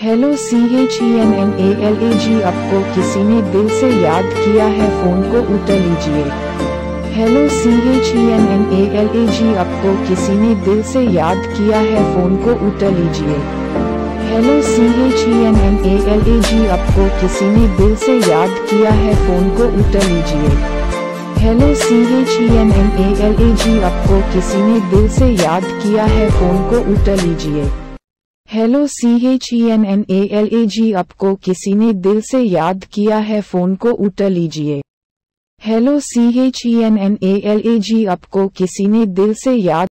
Hello CHENNALAG, आपको किसी ने दिल से याद किया है, फोन को उठा लीजिए। हेलो CHENNALAG, आपको किसी ने दिल से याद किया है, फोन को उठा लीजिए। हेलो CHENNALAG, आपको किसी ने दिल से याद किया है, फोन को उठा लीजिए। हेलो CHENNALAG, आपको किसी ने दिल से याद किया है, फोन को उठा लीजिए। हेलो CHENNALAG, आपको किसी ने दिल से याद किया है, फोन को उठा लीजिए। हेलो CHENNALAG, आपको किसी ने दिल से याद